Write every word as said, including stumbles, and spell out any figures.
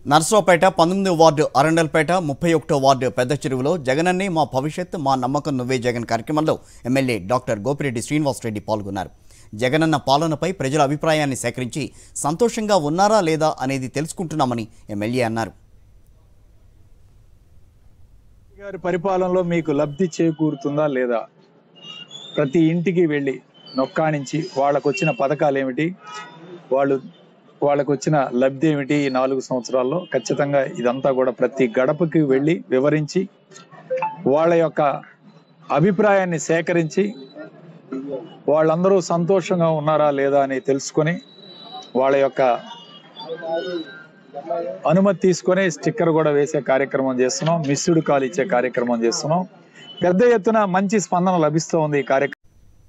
నర్సరావుపేట పంతొమ్మిదవ వార్డు అరండల్పేట ముప్పై ఒకటో వార్డు పెద్ద చెరువులో జగనన్నే మా భవిష్యత్ మా నమ్మకం నువ్వే జగన్ కార్యక్రమంలో ఎమ్మెల్యే డాక్టర్ గోపిరెడ్డి శ్రీనివాస రెడ్డి పాల్గొన్నారు. జగనన్న పాలనపై ప్రజల అభిప్రాయాన్ని సేకరించి సంతోషంగా ఉన్నారా లేదా అనేది తెలుసుకుంటున్నామని ఎమ్మెల్యే అన్నారు. గారి పరిపాలనలో మీకు లబ్ధి చేకూరుతుందా లేదా, ప్రతి ఇంటికి వెళ్ళి నొక్కానించి వాళ్ళకు వచ్చిన పథకాలు ఏమిటి, వాళ్ళు వాళ్ళకు వచ్చిన లబ్ధి ఏమిటి, ఈ నాలుగు సంవత్సరాల్లో ఖచ్చితంగా ఇదంతా కూడా ప్రతి గడపకి వెళ్ళి వివరించి వాళ్ళ యొక్క అభిప్రాయాన్ని సేకరించి వాళ్ళందరూ సంతోషంగా ఉన్నారా లేదా అని తెలుసుకొని వాళ్ళ యొక్క అనుమతి తీసుకొని స్టిక్కర్ కూడా వేసే కార్యక్రమం చేస్తున్నాం. మిస్డ్ కాల్ ఇచ్చే కార్యక్రమం చేస్తున్నాం. పెద్ద ఎత్తున మంచి స్పందన లభిస్తూ ఉంది ఈ కార్యక్రమం.